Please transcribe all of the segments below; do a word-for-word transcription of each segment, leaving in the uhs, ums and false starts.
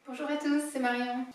Bonjour à tous, c'est Marion.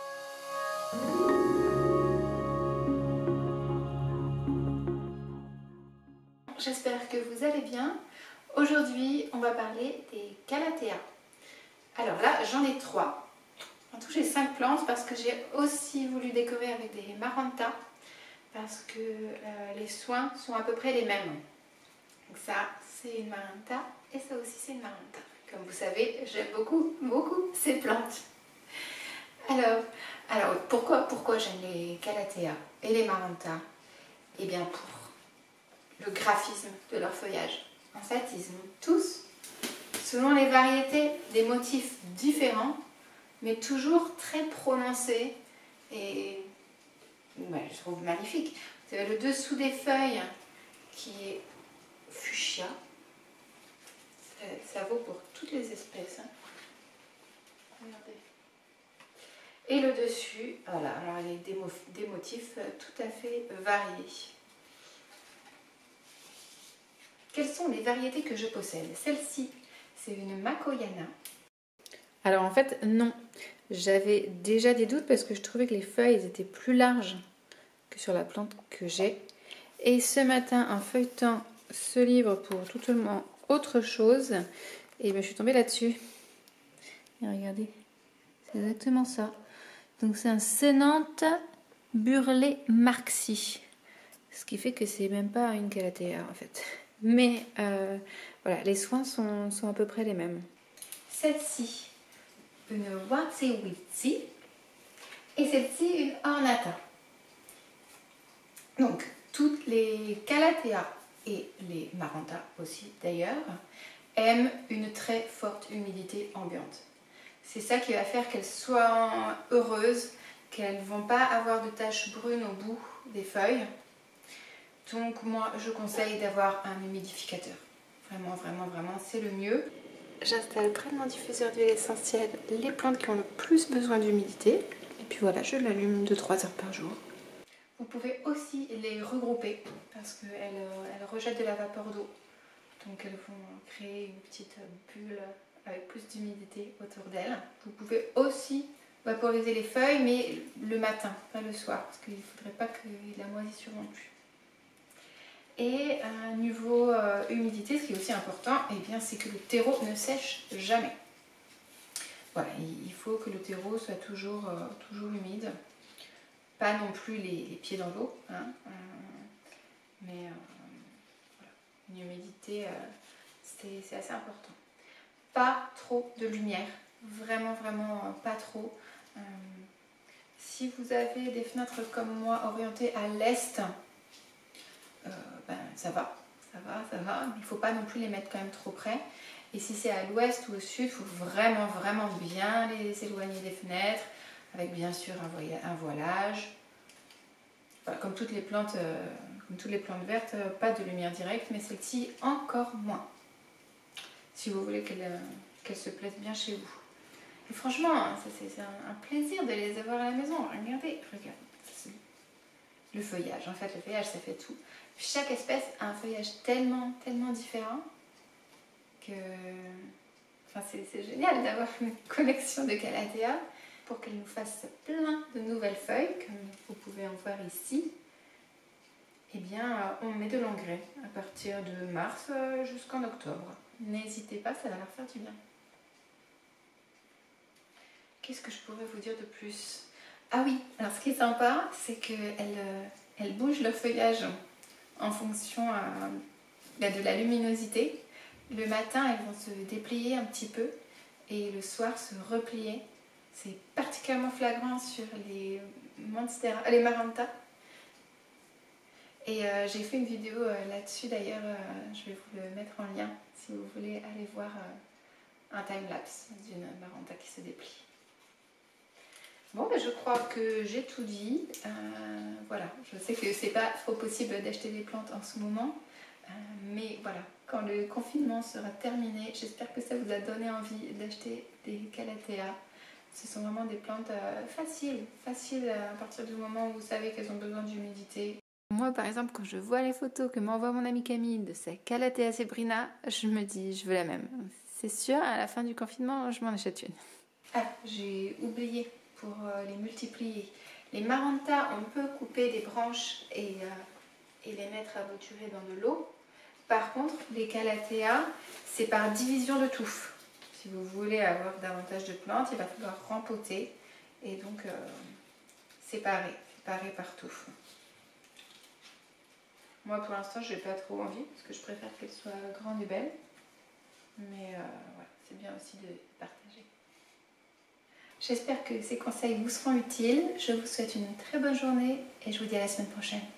J'espère que vous allez bien. Aujourd'hui, on va parler des calatheas. Alors là, j'en ai trois. En tout, j'ai cinq plantes parce que j'ai aussi voulu décorer avec des marantas parce que euh, les soins sont à peu près les mêmes. Donc ça, c'est une maranta et ça aussi, c'est une maranta. Comme vous savez, j'aime beaucoup, beaucoup ces plantes. Alors, alors pourquoi, pourquoi j'aime les calatheas et les marantas? Eh bien, pour le graphisme de leur feuillage. En fait, ils ont tous, selon les variétés, des motifs différents, mais toujours très prononcés et ouais, je trouve magnifique. Vous avez le dessous des feuilles qui est fuchsia. Ça, ça vaut pour toutes les espèces. Hein. Regardez. Et le dessus, voilà, alors il y a des, des motifs tout à fait variés. Quelles sont les variétés que je possède? Celle-ci, c'est une Makoyana. Alors en fait, non. J'avais déjà des doutes parce que je trouvais que les feuilles étaient plus larges que sur la plante que j'ai. Et ce matin, en feuilletant ce livre pour totalement autre chose, et ben, je suis tombée là-dessus. Et regardez, c'est exactement ça. Donc c'est un Sénante Burle Marxi. Ce qui fait que c'est même pas une calathea en fait. Mais euh, voilà, les soins sont, sont à peu près les mêmes. Celle-ci, une Watsewitsi. Et celle-ci, une Ornata. Donc, toutes les calatheas et les marantas aussi d'ailleurs aiment une très forte humidité ambiante. C'est ça qui va faire qu'elles soient heureuses, qu'elles ne vont pas avoir de taches brunes au bout des feuilles. Donc moi je conseille d'avoir un humidificateur. Vraiment, vraiment, vraiment, c'est le mieux. J'installe près de mon diffuseur d'huile essentielle les plantes qui ont le plus besoin d'humidité. Et puis voilà, je l'allume deux à trois heures par jour. Vous pouvez aussi les regrouper parce qu'elles elles rejettent de la vapeur d'eau. Donc elles vont créer une petite bulle avec plus d'humidité autour d'elles. Vous pouvez aussi vaporiser les feuilles, mais le matin, pas le soir, parce qu'il ne faudrait pas qu'il y ait de la moisissure non plus. Et à niveau euh, humidité, ce qui est aussi important, eh bien, c'est que le terreau ne sèche jamais. Voilà, il faut que le terreau soit toujours, euh, toujours humide. Pas non plus les, les pieds dans l'eau, hein, euh, mais euh, voilà, une humidité, euh, c'est assez important. Pas trop de lumière, vraiment, vraiment euh, pas trop. Euh, si vous avez des fenêtres comme moi orientées à l'est, Euh, ben, ça va, ça va, ça va, mais il ne faut pas non plus les mettre quand même trop près. Et si c'est à l'ouest ou au sud, il faut vraiment, vraiment bien les éloigner des fenêtres, avec bien sûr un, un voilage. Voilà, comme toutes les plantes, euh, comme toutes les plantes vertes, euh, pas de lumière directe, mais celle-ci encore moins. Si vous voulez qu'elle euh, qu'elle se plaise bien chez vous. Et franchement, c'est un, un plaisir de les avoir à la maison. Regardez, regardez. Le feuillage, en fait, le feuillage, ça fait tout. Chaque espèce a un feuillage tellement, tellement différent que enfin, c'est génial d'avoir une collection de calatheas pour qu'elle nous fasse plein de nouvelles feuilles, comme vous pouvez en voir ici. Eh bien, on met de l'engrais à partir de mars jusqu'en octobre. N'hésitez pas, ça va leur faire du bien. Qu'est-ce que je pourrais vous dire de plus? Ah oui, alors ce qui est sympa, c'est qu'elles elles bougent leur feuillage en fonction euh, de la luminosité. Le matin, elles vont se déplier un petit peu et le soir se replier. C'est particulièrement flagrant sur les, monstera, les marantas. Et euh, j'ai fait une vidéo euh, là-dessus d'ailleurs, euh, je vais vous le mettre en lien si vous voulez aller voir euh, un time-lapse d'une maranta qui se déplie. Bon, ben je crois que j'ai tout dit. Euh, voilà, je sais que c'est pas trop possible d'acheter des plantes en ce moment. Euh, mais voilà, quand le confinement sera terminé, j'espère que ça vous a donné envie d'acheter des calatheas. Ce sont vraiment des plantes euh, faciles, faciles à partir du moment où vous savez qu'elles ont besoin d'humidité. Moi, par exemple, quand je vois les photos que m'envoie mon amie Camille de sa Calathea zebrina, je me dis, je veux la même. C'est sûr, à la fin du confinement, je m'en achète une. Ah, j'ai oublié pour euh, les multiplier. Les Maranta, on peut couper des branches et, euh, et les mettre à bouturer dans de l'eau. Par contre, les Calathea, c'est par division de touffe. Si vous voulez avoir davantage de plantes, il va falloir rempoter et donc euh, séparer, séparer par touffe. Moi, pour l'instant, je n'ai pas trop envie parce que je préfère qu'elles soient grandes et belles. Mais euh, voilà, c'est bien aussi de partager. J'espère que ces conseils vous seront utiles. Je vous souhaite une très bonne journée et je vous dis à la semaine prochaine.